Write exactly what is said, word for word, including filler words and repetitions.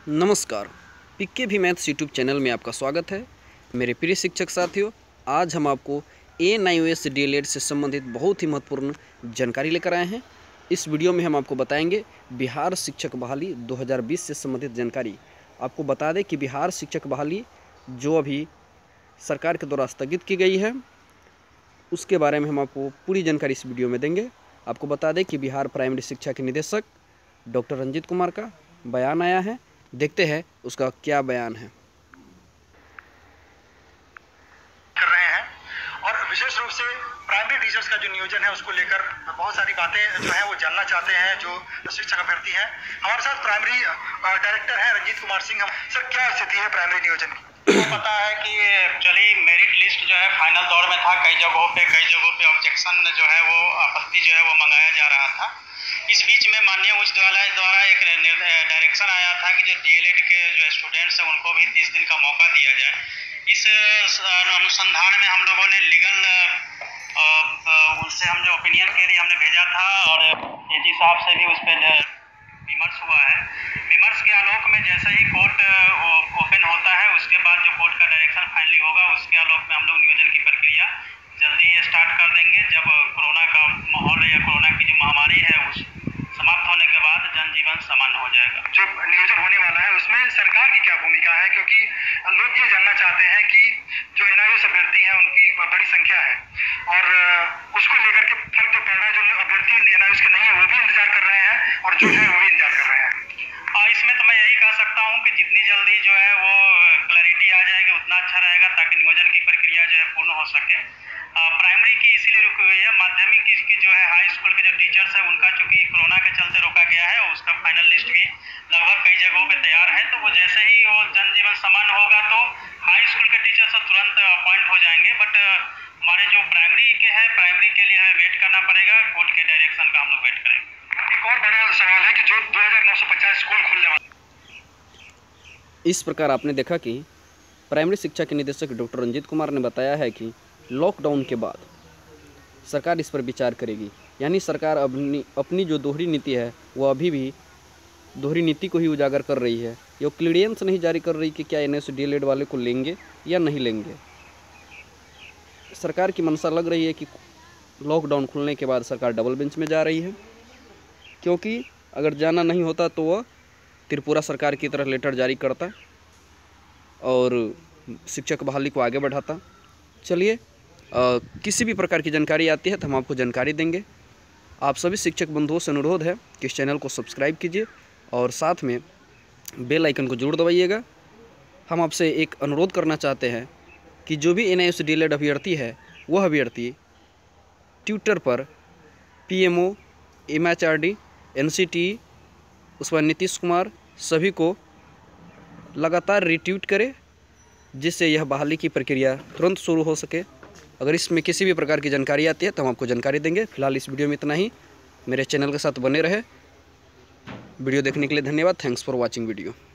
नमस्कार, पीके भी maths YouTube channel में आपका स्वागत है। मेरे प्रिय शिक्षक साथियों, आज हम आपको N I O S D El Ed से संबंधित बहुत ही महत्वपूर्ण जानकारी लेकर आए हैं। इस वीडियो में हम आपको बताएंगे बिहार शिक्षक बहाली दो हज़ार बीस से संबंधित जानकारी। आपको बता दें कि बिहार शिक्षक बहाली जो अभी सरकार के द्वारा स्थगित की गई है, उसके बारे में हम आपको पूरी जानकारी इस वीडियो में देंगे। आपको बता दें कि बिहार प्राइमरी शिक्षा के निदेशक डॉक्टर रंजीत कुमार का बयान आया है। देखते हैं उसका क्या बयान है। कर रहे हैं और विशेष रूप से प्राइमरी टीचर्स का जो नियोजन है उसको लेकर बहुत सारी बातें जो है वो जानना चाहते हैं जो शिक्षक अभ्यर्थी हैं। हमारे साथ प्राइमरी डायरेक्टर हैं रंजीत कुमार सिंह। सर, क्या स्थिति है प्राइमरी नियोजन की? तो पता है कि एक्चुअली मेरिट लिस्ट जो है फाइनल दौर में था। कई जगहों पे कई जगहों पे ऑब्जेक्शन जो है वो आपत्ति जो है वो मंगाया जा रहा था। इस बीच में माननीय उच्च न्यायालय द्वारा एक डायरेक्शन आया था कि जो डीएलएड के जो स्टूडेंट्स हैं उनको भी तीस दिन का मौका दिया जाए। इस अनुसंधान में हम लोगों ने लीगल उनसे हम जो ओपिनियन के लिए हमने भेजा था और एजी साहब से भी उस पर विमर्श हुआ है। विमर्श के आलोक में जैसे ही कोर्ट ओपन होता है उसके बाद जो कोर्ट का डायरेक्शन फाइनली होगा उसके आलोक में हम लोग नियोजन की प्रक्रिया जल्दी स्टार्ट कर देंगे। जब कोरोना का माहौल या कोरोना की जो महामारी है उस समाप्त होने के बाद जनजीवन सामान्य हो जाएगा। जो नियोजन होने वाला है उसमें सरकार की क्या भूमिका है, क्योंकि लोग ये जानना चाहते हैं कि जो एन आई ओ एस अभ्यर्थी हैं उनकी बड़ी संख्या है और उसको लेकर के फर्क जो पड़ रहा है। जो अभ्यर्थी एन आई ओ एस के नहीं है वो भी इंतजार कर रहे हैं और जो है वो भी इंतजार कर रहे हैं। और इसमें तो मैं यही कह सकता हूँ कि जितनी जल्दी जो है वो क्लैरिटी आ जाएगी उतना अच्छा रहेगा ताकि नियोजन की प्रक्रिया जो है पूर्ण हो सके। प्राइमरी की इसीलिए रुकी हुई है। माध्यमिक की जो है हाई स्कूल के जो टीचर्स है उनका चूंकि कोरोना के चलते रोका गया है और उसका फाइनल लिस्ट भी लगभग कई जगहों पे तैयार है। तो वो जैसे ही वो जनजीवन सामान्य होगा तो हाई स्कूल के टीचर्स तुरंत अपॉइंट हो जाएंगे। बट हमारे जो प्राइमरी के हैं प्राइमरी के लिए हमें वेट करना पड़ेगा। कोर्ट के डायरेक्शन का हम लोग वेट करेंगे। एक और बड़ा सवाल है कि जो दो हज़ार नौ सौ पचास स्कूल खुलने वाले, इस प्रकार आपने देखा कि प्राइमरी शिक्षा के निदेशक डॉक्टर रंजीत कुमार ने बताया है कि लॉकडाउन के बाद सरकार इस पर विचार करेगी। यानी सरकार अपनी अपनी जो दोहरी नीति है वो अभी भी दोहरी नीति को ही उजागर कर रही है। ये क्लियरेंस नहीं जारी कर रही कि क्या N I O S D El Ed वाले को लेंगे या नहीं लेंगे। सरकार की मंशा लग रही है कि लॉकडाउन खुलने के बाद सरकार डबल बेंच में जा रही है, क्योंकि अगर जाना नहीं होता तो वह त्रिपुरा सरकार की तरह लेटर जारी करता और शिक्षक बहाली को आगे बढ़ाता। चलिए, किसी भी प्रकार की जानकारी आती है तो हम आपको जानकारी देंगे। आप सभी शिक्षक बंधुओं से अनुरोध है कि इस चैनल को सब्सक्राइब कीजिए और साथ में बेल आइकन को जरूर दबाइएगा। हम आपसे एक अनुरोध करना चाहते हैं कि जो भी N I O S D El Ed अभ्यर्थी है वह अभ्यर्थी ट्विटर पर P M O, M H R D, N C T E, उस पर नीतीश कुमार सभी को लगातार रिट्वीट करे, जिससे यह बहाली की प्रक्रिया तुरंत शुरू हो सके। अगर इसमें किसी भी प्रकार की जानकारी आती है तो हम आपको जानकारी देंगे। फिलहाल इस वीडियो में इतना ही। मेरे चैनल के साथ बने रहे। वीडियो देखने के लिए धन्यवाद। Thanks for watching video.